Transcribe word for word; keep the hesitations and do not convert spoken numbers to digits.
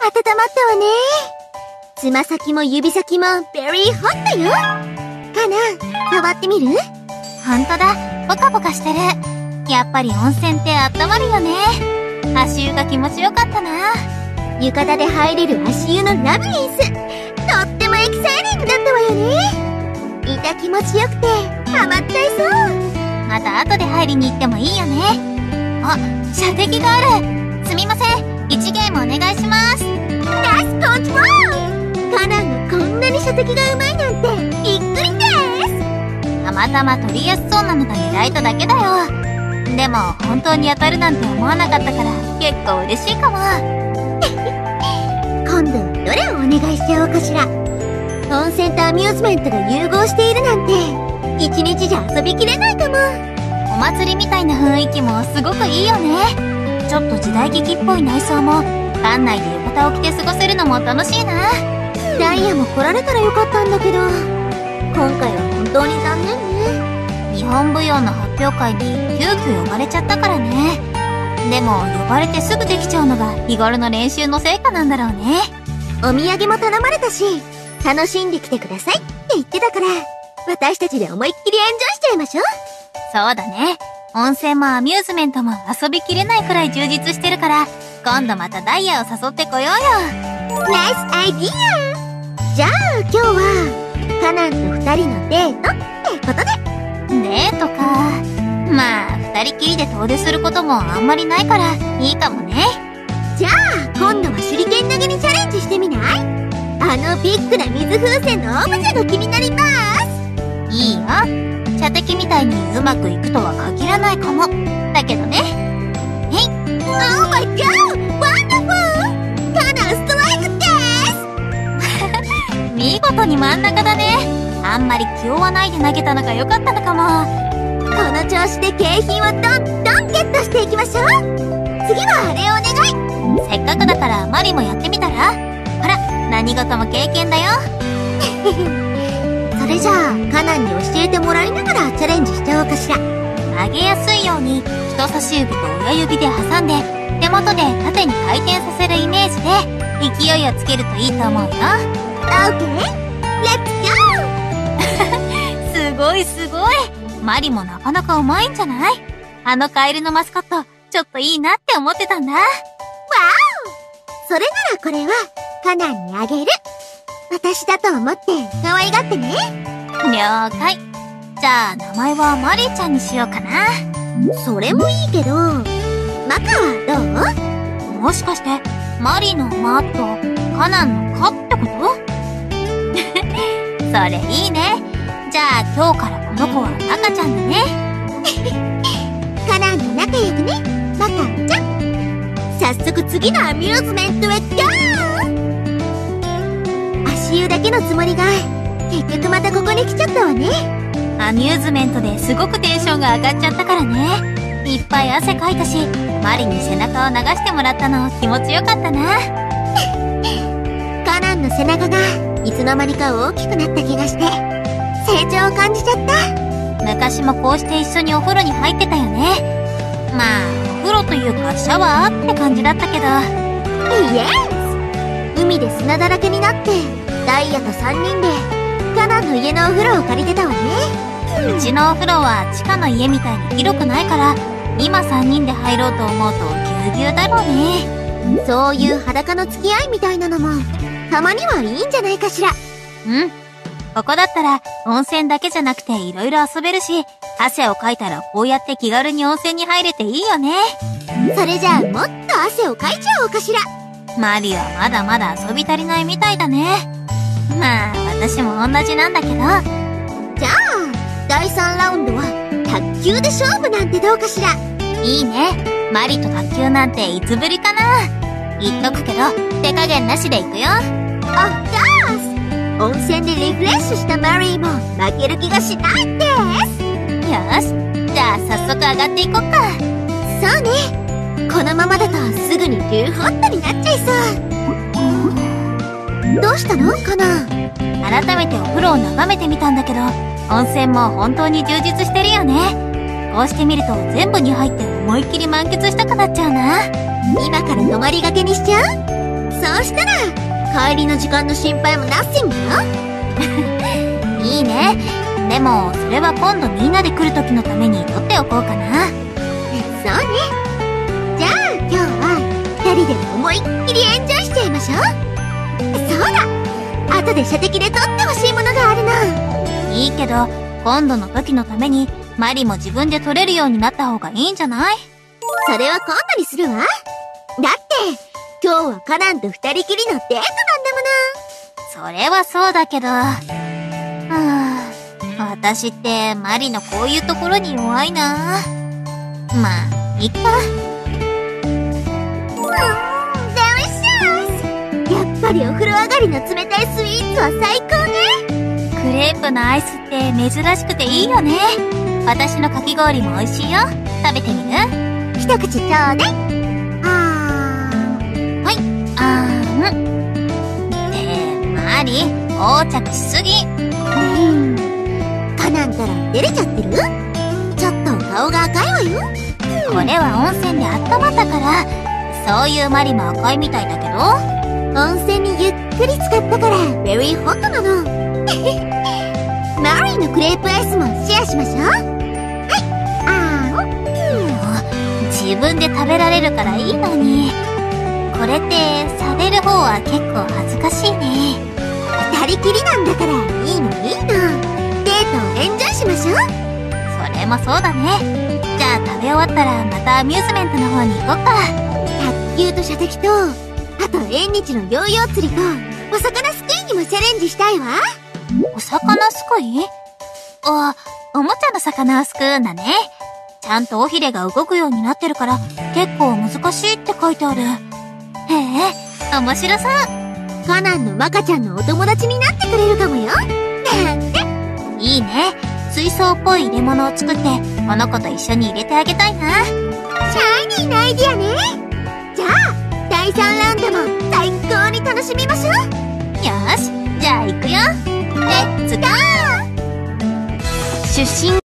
まったわね。つま先も指先もベリーホットよ。かな、触ってみる？ ほんとだ、ポカポカしてる。やっぱり温泉ってあったまるよね。足湯が気持ちよかったな。 浴衣で入れる足湯のラブリンス、とってもエキサイティングだったわよね。いた気持ちよくてハマっちゃいそう。 また後で入りに行ってもいいよね。あ、射的がある。すみません、いちゲームお願いします。 ナイスコントロール。カナンがこんなに射的がうまいなんてびっくりです。 たまたま取りやすそうなのが狙えただけだよ。でも本当に当たるなんて思わなかったから結構嬉しいかも。 今度はどれをお願いしちゃおうかしら。温泉とアミューズメントが融合しているなんて一日じゃ遊びきれないかも。 お祭りみたいな雰囲気もすごくいいよね。ちょっと時代劇っぽい内装も、館内で浴衣を着て過ごせるのも楽しいな。 ダイヤも来られたらよかったんだけど、今回は本当に残念ね。 日本舞踊の発表会に急遽呼ばれちゃったからね。でも呼ばれてすぐできちゃうのが日頃の練習の成果なんだろうね。 お土産も頼まれたし、楽しんできてくださいって言ってたから、私たちで思いっきりエンジョイしちゃいましょう。 そうだね。温泉もアミューズメントも遊びきれないくらい充実してるから、今度またダイヤを誘ってこようよ。 ナイスアイディア。じゃあ今日はカナンと二人のデートってことで。 デートか。まあ二人きりで遠出することもあんまりないからいいかもね。 じゃあ今度は手裏剣投げにチャレンジしてみない？あのビッグな水風船のオブジェの気になります。 いいよ。射的みたいにうまくいくとは限らないかも。だけどね。へい。 Oh my god! Wonderful! カナンストライクです。 見事に真ん中だね。あんまり気負わないで投げたのが良かったのかも。 この調子で景品をどんどんゲットしていきましょう。次はあれをお願い。 せっかくだからマリもやってみたら？ほら、何事も経験だよ。 それじゃあカナンに教えてもらいながらチャレンジしちゃおうかしら。 上げやすいように人差し指と親指で挟んで手元で縦に回転させるイメージで勢いをつけるといいと思うよ。 OK! Let's go! すごいすごい。マリもなかなかうまいんじゃない？あのカエルのマスコットちょっといいなって思ってたんだ。わお！それならこれはカナンにあげる。私だと思って可愛がってね。 了解。じゃあ名前はマリーちゃんにしようかな。 それもいいけど、マカはどう？もしかしてマリーのマとカナンのカってこと？それいいね。じゃあ今日からこの子はマカちゃんだね。 カナンと仲良くね、マカちゃん。早速次のアミューズメントへゴー。足湯だけのつもりが結局またここに来ちゃったわね。 アミューズメントですごくテンションが上がっちゃったからね。いっぱい汗かいたし、マリに背中を流してもらったの気持ちよかったな。 カナンの背中がいつの間にか大きくなった気がして成長を感じちゃった。 昔もこうして一緒にお風呂に入ってたよね。まあお風呂というかシャワーって感じだったけど。 イエス！海で砂だらけになってダイヤとさんにんでカナンの家のお風呂を借りてたわね。 うちのお風呂は地下の家みたいに広くないから、今さんにんで入ろうと思うとぎゅうぎゅうだろうね。 そういう裸の付き合いみたいなのもたまにはいいんじゃないかしら。 うん。ここだったら温泉だけじゃなくていろいろ遊べるし、汗をかいたらこうやって気軽に温泉に入れていいよね。 それじゃあもっと汗をかいちゃおうかしら。 マリはまだまだ遊び足りないみたいだね。まあ私も同じなんだけど。 じゃあだいさんラウンドは卓球で勝負なんてどうかしら。 いいね。マリと卓球なんていつぶりかな。言っとくけど手加減なしで行くよ。 オフコース。温泉でリフレッシュしたマリーも負ける気がしないです。 よし、じゃあ早速上がっていこっか。 そうね。このままだとすぐにトゥーホットになっちゃいそう。どうしたのかな。 改めてお風呂を眺めてみたんだけど、温泉も本当に充実してるよね。こうしてみると全部に入って思いっきり満喫したくなっちゃうな。 今から泊まりがけにしちゃう？そうした帰りの時間の心配もナッシングよ。 いいね。でも、それは今度みんなで来る時のために取っておこうかな。 そうね。じゃあ、今日は二人で思いっきりエンジョイしちゃいましょう。そうだ、後で射的で取ってほしいものがあるの。 いいけど、今度の時のために、マリも自分で取れるようになった方がいいんじゃない？ それは今度にするわ。だって、今日はカナンと二人きりのデートなんだもの。それはそうだけど、はぁ、私ってマリのこういうところに弱いな。まあ、いっか。 うん、デリシャス。やっぱりお風呂上がりの冷たいスイーツは最高ね。 クレープのアイスって珍しくていいよね。私のかき氷も美味しいよ。食べてみる？ 一口ちょうだい。あー。はい、あーん。って、マリ、横着しすぎ。 うん。カナンったら照れちゃってる？ちょっと顔が赤いわよ。 これは温泉で温まったから、そういうマリも赤いみたいだけど。 温泉にゆっくり浸かったから、ベリーホットなの。マリーのクレープアイスもシェアしましょう。はい、あーん。 自分で食べられるからいいのに。これって食べる方は結構恥ずかしいね。 二人きりなんだからいいのいいの。デートをエンジョイしましょう。 それもそうだね。じゃあ食べ終わったらまたアミューズメントの方に行こっか。 卓球と射的と、あと縁日のヨーヨー釣りとお魚すくいにもチャレンジしたいわ。 お魚すくい？あ、おもちゃの魚をすくうんだね。ちゃんと尾ひれが動くようになってるから結構難しいって書いてある。へえ、面白そう。 カナンのマカちゃんのお友達になってくれるかもよ。なんて。 いいね。水槽っぽい入れ物を作ってこの子と一緒に入れてあげたいな。 シャイニーなアイディアね。じゃあだいさんラウンドも最高に楽しみましょう。 よし、じゃあ行くよ。レッツゴー。出身